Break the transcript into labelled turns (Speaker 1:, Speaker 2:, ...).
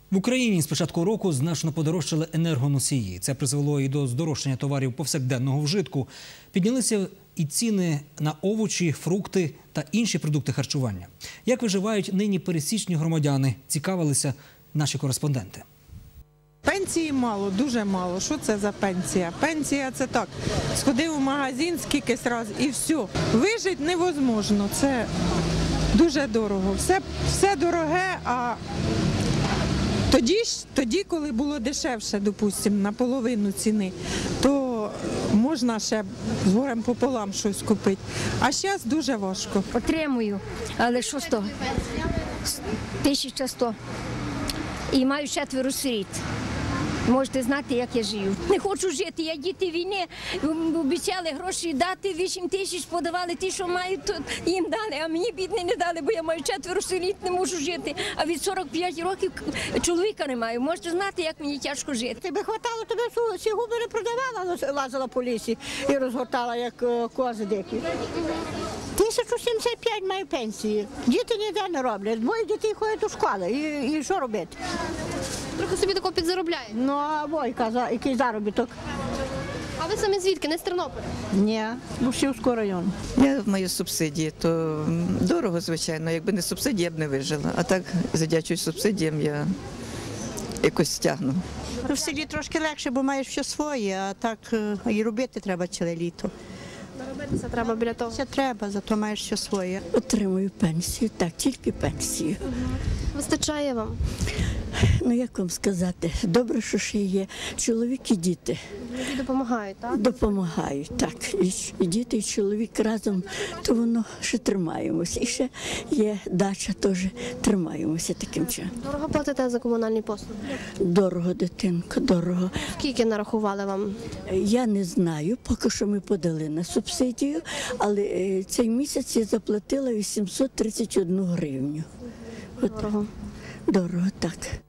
Speaker 1: В Україні з початку року значно подорожчали енергоносії. Це призвело і до здорожчання товарів повсякденного вжитку. Піднялися і ціни на овочі, фрукти та інші продукти харчування. Як виживають нині пересічні громадяни, цікавилися наші кореспонденти.
Speaker 2: Пенсії мало, дуже мало. Що це за пенсія? Пенсія – це так. Сходив в магазин скількись разів і все. Вижити невозможно. Це дуже дорого. Все дороге, а тоді, коли було дешевше, допустимо, наполовину ціни, то можна ще з горем пополам щось купити. А зараз дуже важко.
Speaker 3: Отримую, але що з того? 1100. І маю 4 сиріт. Можете знати, як я живу. Не хочу жити, я діти війни, обіцяли гроші дати, 8 тисяч подавали, ті, що мають, то їм дали, а мені бідні не дали, бо я маю 4 сиріт, не можу жити. А від 45 років чоловіка не маю. Можете знати, як мені тяжко жити.
Speaker 4: Тебе хватало, тебе всі губи не продавала, лазила по лісі і розгортала, як кози дикі. 1075 маю пенсії. Діти ніде не роблять. 2 дітей ходять у школу. І що робити?
Speaker 5: Трохи собі такого підзаробляєте.
Speaker 4: Ну, а Войка, який заробіток?
Speaker 5: А ви самі звідки? Не з Тернополя?
Speaker 4: Ні, Бушівського району.
Speaker 6: Я маю субсидії, то дорого, звичайно. Якби не субсидії, я б не вижила. А так, завдячуючи субсидіям, я якось тягну.
Speaker 7: В селі трошки легше, бо маєш все своє, а так і робити треба ціле літо.
Speaker 5: Наробитися треба біля того.
Speaker 7: Це треба, зато маєш все своє.
Speaker 8: Отримую пенсію, так, тільки пенсію.
Speaker 5: Вистачає вам?
Speaker 8: Ну, як вам сказати, добре, що ще є чоловік і діти.
Speaker 5: Люди допомагають, так?
Speaker 8: Допомагають, так. І діти, і чоловік разом, то воно ще тримаємося. І ще є дача, теж тримаємося таким чином.
Speaker 5: Дорого платите за комунальні послуги?
Speaker 8: Дорого, дитинко, дорого.
Speaker 5: Скільки нарахували вам?
Speaker 8: Я не знаю, поки що ми подали на субсидію, але цей місяць я заплатила 831 гривню.
Speaker 5: Дорого.
Speaker 8: Дорого, так.